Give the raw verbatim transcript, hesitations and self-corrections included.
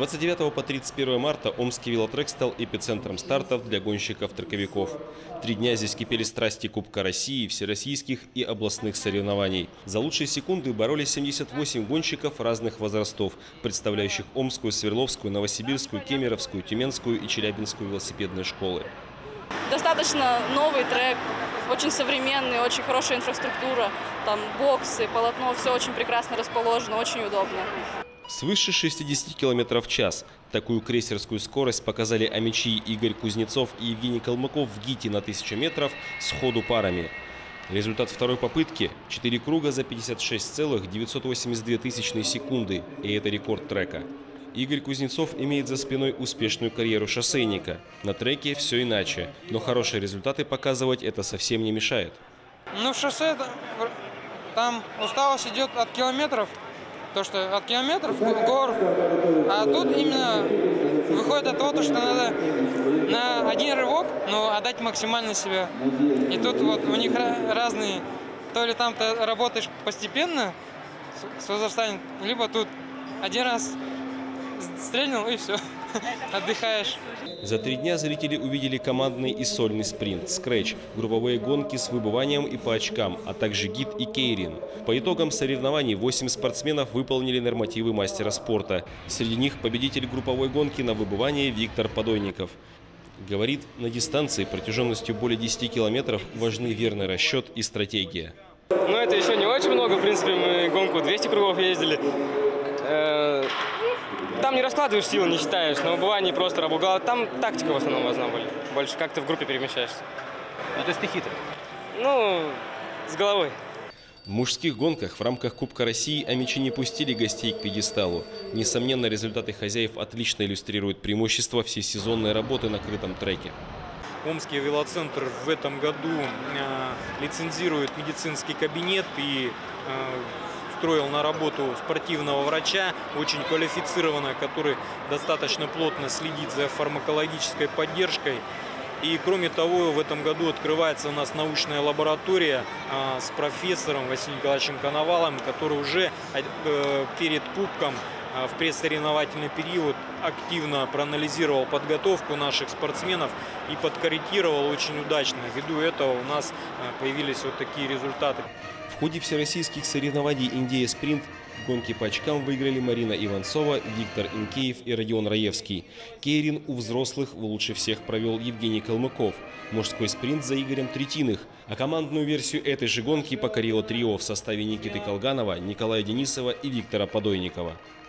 двадцать девятого по тридцать первое марта Омский велотрек стал эпицентром стартов для гонщиков-трековиков. Три дня здесь кипели страсти Кубка России, всероссийских и областных соревнований. За лучшие секунды боролись семьдесят восемь гонщиков разных возрастов, представляющих Омскую, Свердловскую, Новосибирскую, Кемеровскую, Тюменскую и Челябинскую велосипедные школы. Достаточно новый трек, очень современный, очень хорошая инфраструктура, там боксы, полотно, все очень прекрасно расположено, очень удобно. Свыше шестидесяти километров в час. Такую крейсерскую скорость показали омичи Игорь Кузнецов и Евгений Калмыков в ГИТе на тысячу метров сходу парами. Результат второй попытки – четыре круга за пятьдесят шесть целых девятьсот восемьдесят две тысячные секунды, и это рекорд трека. Игорь Кузнецов имеет за спиной успешную карьеру шоссейника. На треке все иначе, но хорошие результаты показывать это совсем не мешает. Ну, в шоссе там усталость идет от километров. То, что от километров гор, а тут именно выходит от того, что надо на один рывок, но отдать максимально себя. И тут вот у них разные, то ли там ты работаешь постепенно с возрастанием, либо тут один раз стрельнул и все, отдыхаешь. За три дня зрители увидели командный и сольный спринт, скретч, групповые гонки с выбыванием и по очкам, а также гид и кейрин. По итогам соревнований восемь спортсменов выполнили нормативы мастера спорта. Среди них победитель групповой гонки на выбывание Виктор Подойников. Говорит, на дистанции протяженностью более десяти километров важны верный расчет и стратегия. Ну, это еще не очень много, в принципе, мы гонку двести кругов ездили. Там не раскладываешь силы, не считаешь, на выбывании просто работал. Там тактика в основном важна была. Больше как ты в группе перемещаешься. Ну, то есть ты хитрый? Ну, с головой. В мужских гонках в рамках Кубка России омичи не пустили гостей к пьедесталу. Несомненно, результаты хозяев отлично иллюстрируют преимущество всесезонной работы на крытом треке. Омский велоцентр в этом году э, лицензирует медицинский кабинет и э, устроил на работу спортивного врача, очень квалифицированного, который достаточно плотно следит за фармакологической поддержкой. И кроме того, в этом году открывается у нас научная лаборатория а, с профессором Василием Николаевичем Коноваловым, который уже а, перед Кубком а, в предсоревновательный период активно проанализировал подготовку наших спортсменов и подкорректировал очень удачно. Ввиду этого у нас а, появились вот такие результаты. В ходе всероссийских соревнований «Индея Спринт» гонки по очкам выиграли Марина Иванцова, Виктор Инкеев и Родион Раевский. Кейрин у взрослых лучше всех провел Евгений Калмыков. Мужской спринт за Игорем Третиных. А командную версию этой же гонки покорило трио в составе Никиты Колганова, Николая Денисова и Виктора Подойникова.